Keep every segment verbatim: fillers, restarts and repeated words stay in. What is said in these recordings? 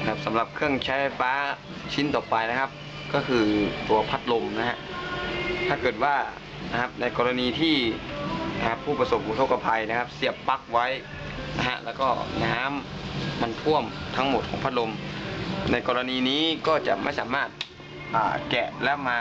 นะครับสำหรับเครื่องใช้ไฟฟ้าชิ้นต่อไปนะครับก็คือตัวพัดลมนะฮะถ้าเกิดว่านะครับในกรณีที่นะครับผู้ประสบอุทกภัยนะครับเสียบปลั๊กไว้นะฮะแล้วก็น้ำมันท่วมทั้งหมดของพัดลมในกรณีนี้ก็จะไม่สามารถแกะและมา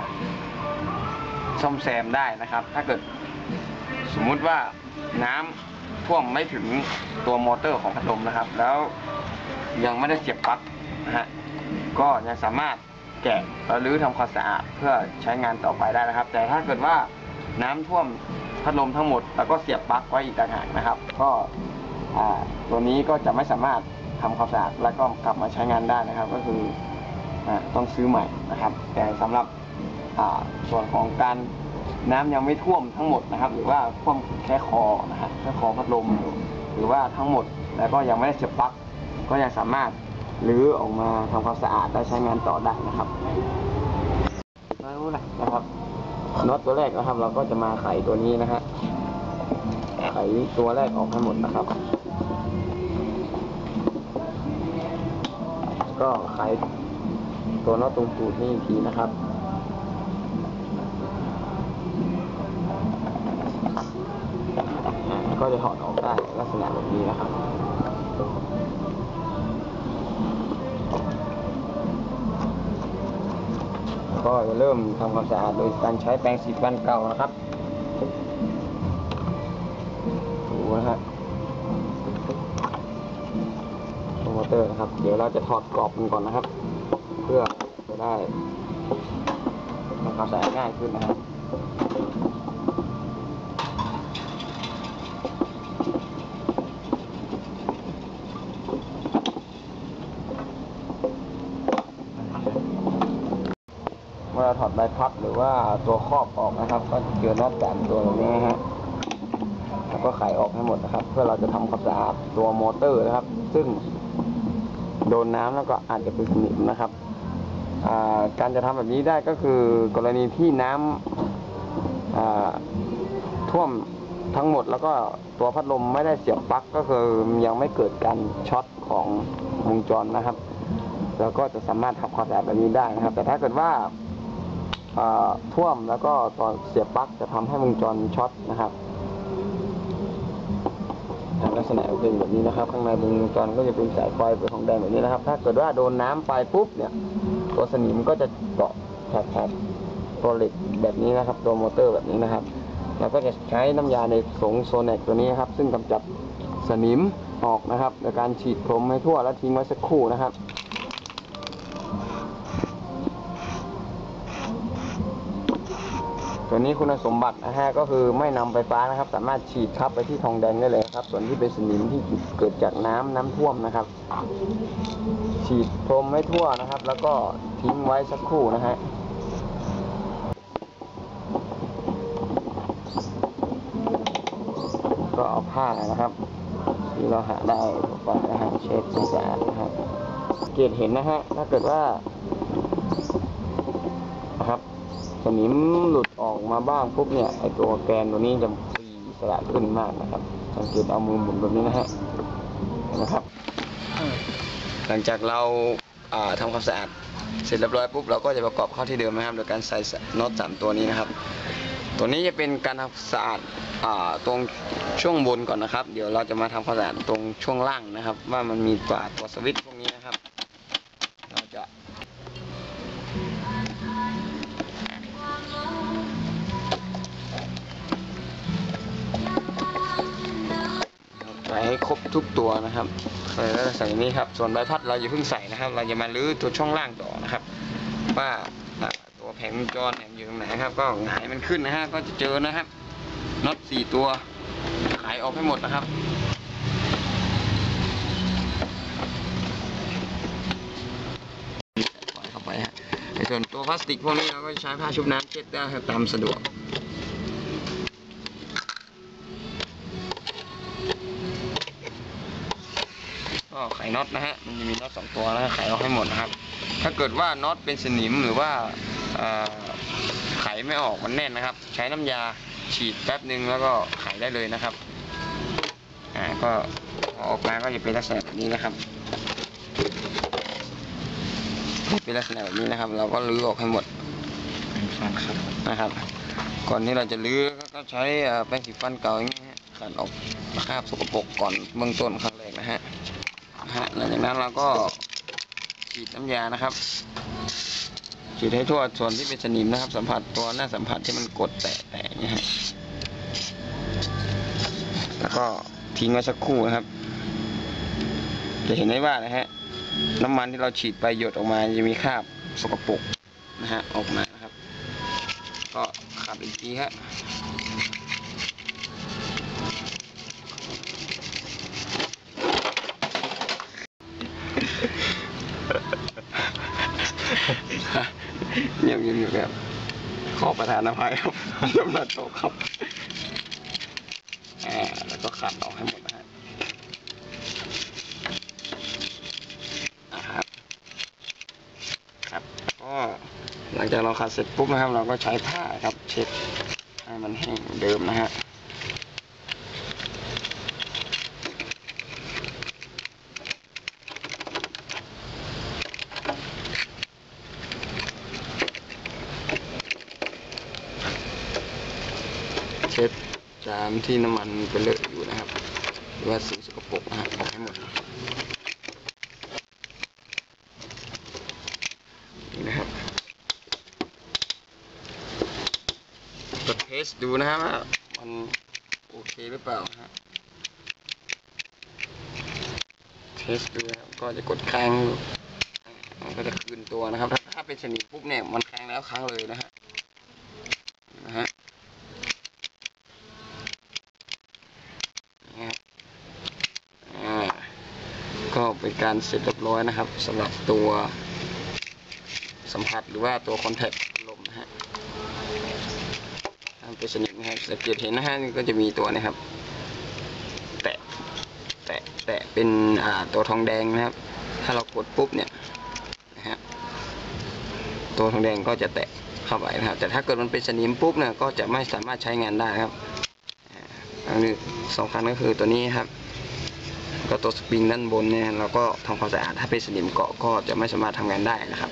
ซ่อมแซมได้นะครับถ้าเกิดสมมุติว่าน้ำท่วมไม่ถึงตัวมอเตอร์ของพัดลมนะครับแล้วยังไม่ได้เสียบปลั๊กนะฮะก็ยังสามารถแกะแล้วรื้อทำความสะอาดเพื่อใช้งานต่อไปได้นะครับแต่ถ้าเกิดว่าน้ำท่วมพัดลมทั้งหมดแล้วก็เสียบปลั๊กไว้อีกต่างหากนะครับก็ตัวนี้ก็จะไม่สามารถทำความสะอาดแล้วก็กลับมาใช้งานได้นะครับก็คือต้องซื้อใหม่นะครับแต่สำหรับส่วนของการน้ำยังไม่ท่วมทั้งหมดนะครับหรือว่าท่วมแค่คอนะฮะแค่คอพัดลมหรือว่าทั้งหมดแล้วก็ยังไม่ได้เสียบปลั๊กก็ยังสามารถรื้อออกมาทำความสะอาดและใช้งานต่อได้นะครับมาดูนะนะครับน็อตตัวแรกนะครับเราก็จะมาไขตัวนี้นะฮะไขตัวแรกออกให้หมดนะครับก็ไขตัวน็อตตรงตูดนี่อีกทีนะครับก็จะถอดออกได้ลักษณะแบบนี้นะครับก็จะเริ่มทำความสะอาดโดยการใช้แปรงสีฟันเก่านะครับดูนะฮะตัวมอเตอร์นะครับเดี๋ยวเราจะถอดกรอบมันก่อนนะครับเพื่อจะได้ทำความสะอาดง่ายขึ้นนะครับเมื่อเราถอดใบพัดหรือว่าตัวครอบออกนะครับก็เจอน็อตสามตัวตรงนี้ฮะแล้วก็ไขออกให้หมดนะครับเพื่อเราจะทำความสะอาดตัวมอเตอร์นะครับซึ่งโดนน้ำแล้วก็อาจจะเป็นสนิมนะครับการจะทำแบบนี้ได้ก็คือกรณีที่น้ำท่วมทั้งหมดแล้วก็ตัวพัดลมไม่ได้เสียบปลั๊กก็คือยังไม่เกิดการช็อตของวงจรนะครับแล้วก็จะสามารถทำความสะอาดแบบนี้ได้นะครับแต่ถ้าเกิดว่าท่วมแล้วก็ตอนเสียบปลั๊กจะทำให้วงจรช็อตนะครับลักษณะเป็นแบบนี้นะครับข้างในวงจรก็จะเป็นสายไฟเป็นของแดงแบบนี้นะครับถ้าเกิดว่าโดนน้ำไปปุ๊บเนี่ยตัวสนิมก็จะเกาะแถบตัวเหล็กแบบนี้นะครับตัวมอเตอร์แบบนี้นะครับเราก็จะใช้น้ำยาในสงโซเนกตัวนี้ครับซึ่งกำจัดสนิมออกนะครับโดยการฉีดพรมให้ทั่วแล้วทิ้งไว้สักครู่นะครับตัวนี้คุณสมบัตินะฮะก็คือไม่นำไฟฟ้านะครับสามารถฉีดทับไปที่ทองแดงได้เลยครับส่วนที่เป็นสนิมที่เกิดจากน้ำน้ำท่วมนะครับฉีดพรมให้ทั่วนะครับแล้วก็ทิ้งไว้สักครู่นะฮะก็เอาผ้านะครับที่เราหาได้ไปนะฮะเช็ดสะอาดนะครับเกตเห็นนะฮะถ้าเกิดว่านะครับสนิมหลุดออกมาบ้างปุ๊บเนี่ยไอตัวแกนตัวนี้จะฟรีอิสระขึ้นมากนะครับสังเกตเอามือหมุนแบบนี้นะฮะนะครับหลังจากเราทำความสะอาดเสร็จเรียบร้อยปุ๊บเราก็จะประกอบเข้าที่เดิมนะครับโดยการใส่น็อตสามตัวนี้นะครับตัวนี้จะเป็นการทำความสะอาดตรงช่วงบนก่อนนะครับเดี๋ยวเราจะมาทำความสะอาดตรงช่วงล่างนะครับว่ามันมีตัวตัวสวิตช์พวกนี้นะครับเราจะใส่ให้ครบทุกตัวนะครับแล้วใส่นี้ครับส่วนใบพัดเราอย่าเพิ่งใส่นะครับเราจะมาลื้อตัวช่องล่างต่อนะครับว่าตัวแผงวงจรอยู่ตรงไหนครับก็หงายมันขึ้นนะฮะก็จะเจอนะครับน็อตสี่ตัวขายออกให้หมดนะครับปล่อยเข้าไปฮะในส่วนตัวพลาสติกพวกนี้เราก็ใช้ผ้าชุบน้ำเช็ดได้ตามสะดวกก็ไขน็อตนะฮะมันจะมีน็อตสองตัวนะไขออกให้หมดนะครับถ้าเกิดว่าน็อตเป็นสนิมหรือว่าไขไม่ออกมันแน่นนะครับใช้น้ำยาฉีดแป๊บนึงแล้วก็ไขได้เลยนะครับอ่าก็ออกมาก็จะเป็นลักษณะแบบนี้นะครับเป็นลักษณะแบบนี้นะครับ เราก็รื้อออกให้หมดนะครับ ก่อนที่เราจะรื้อก็ใช้แป้งสีฟันเก่าอย่างนี้ขัดออกคราบสกปรกก่อนเบื้องต้นครั้งแรกนะฮะฮะหลังจากนั้นเราก็ฉีดน้ำยานะครับฉีดให้ทั่วส่วนที่เป็นสนิมนะครับสัมผัสตัวหน้าสัมผัสที่มันกดแตะแตะอย่างนี้ฮะแล้วก็ทิ้งไว้สักครู่นะครับจะเห็นได้ว่านะฮะน้ำมันที่เราฉีดไปหยดออกมาจะมีคราบสกปรกนะฮะออกมานะครับก็ขัดอีกทีฮะเงียบเงียบอยู่แบบขอประทานอภัยครับน้ำหนักโตครับอ่าแล้วก็ขัดออกให้หมดนะฮะอ่าครับครับก็หลังจากเราขัดเสร็จปุ๊บนะครับเราก็ใช้ผ้าครับเช็ดให้มันแห้งเดิมนะฮะเช็ดจามที่น้ำมันไปเลอะอยู่นะครับหรือว่าสิ่งสกปรกนะฮะออกให้หมดนี่นะครับก็เทสดูนะครับว่ามันโอเคหรือเปล่านะฮะเทสดูนะครับก็จะกดค้างมันก็จะคืนตัวนะครับถ้าถ้าเป็นสนิมปุ๊บเนี่ยมันค้างแล้วค้างเลยนะฮะนะฮะก็เป็นการเสร็จเรียบร้อยนะครับสำหรับตัวสัมผัสหรือว่าตัวคอนแทคลมนะฮะทำเป็นสนิมนะครับสังเกตเห็นนะฮะนี่ก็จะมีตัวนะครับแตะแตะแตะเป็นอ่าตัวทองแดงนะครับถ้าเรากดปุ๊บเนี่ยนะฮะตัวทองแดงก็จะแตะเข้าไปนะครับแต่ถ้าเกิดมันเป็นสนิมปุ๊บเนี่ยก็จะไม่สามารถใช้งานได้ครับอันนี้สำคัญก็คือตัวนี้ครับก็ตัวสปริงด้านบนเนี่ยเราก็ทำความสะอาดถ้าเป็นสนิมเกาะก็จะไม่สามารถทำงานได้นะครับ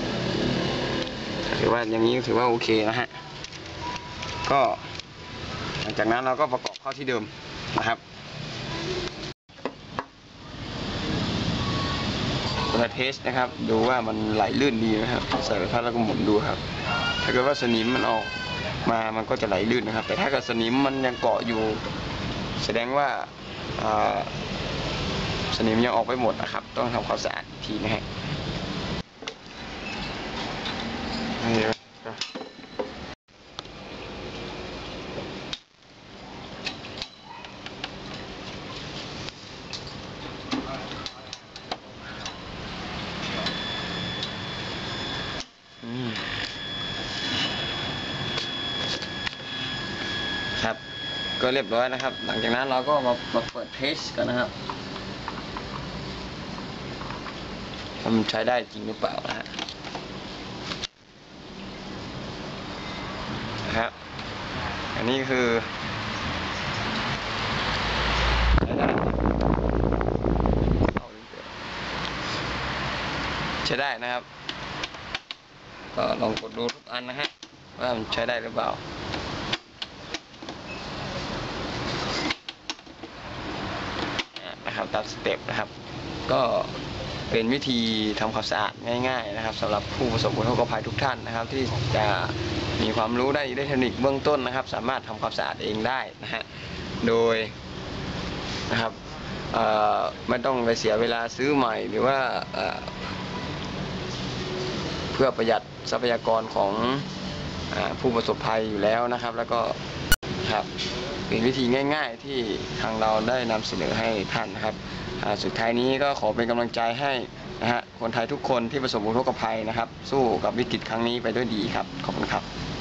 ถือว่าอย่างนี้ถือว่าโอเคนะฮะก็หลังจากนั้นเราก็ประกอบเข้าที่เดิมนะครับมาเทสนะครับดูว่ามันไหลลื่นดีนะครับใส่ไปพัดแล้วก็หมุนดูครับถ้าเกิดว่าสนิมมันออกมามันก็จะไหลลื่นนะครับแต่ถ้าเกิดสนิมมันยังเกาะอยู่แสดงว่าสนิมยังออกไปหมดนะครับต้องทำความสะอาดอีกทีนะฮะครับก็เรียบร้อยนะครับหลังจากนั้นเราก็มามาเปิดเทสกันนะครับมันใช้ได้จริงหรือเปล่านะฮะนะครับอันนี้คือใช้ได้นะครับก็ลองกดดูทุกอันนะฮะว่ามันใช้ได้หรือเปล่านะครับตามสเต็ปนะครับก็เป็นวิธีทำความสะอาดง่ายๆนะครับสำหรับผู้ประสบอุทกภัยทุกท่านนะครับที่จะมีความรู้ได้ได้เทคนิคเบื้องต้นนะครับสามารถทำความสะอาดเองได้นะฮะโดยนะครับไม่ต้องไปเสียเวลาซื้อใหม่หรือว่าเพื่อประหยัดทรัพยากรของผู้ประสบภัยอยู่แล้วนะครับแล้วก็ครับเป็นวิธีง่ายๆที่ทางเราได้นำเสนอให้ท่านนะครับสุดท้ายนี้ก็ขอเป็นกำลังใจให้นะฮะคนไทยทุกคนที่ประสบอุทกภัยนะครับสู้กับวิกฤตครั้งนี้ไปด้วยดีครับขอบคุณครับ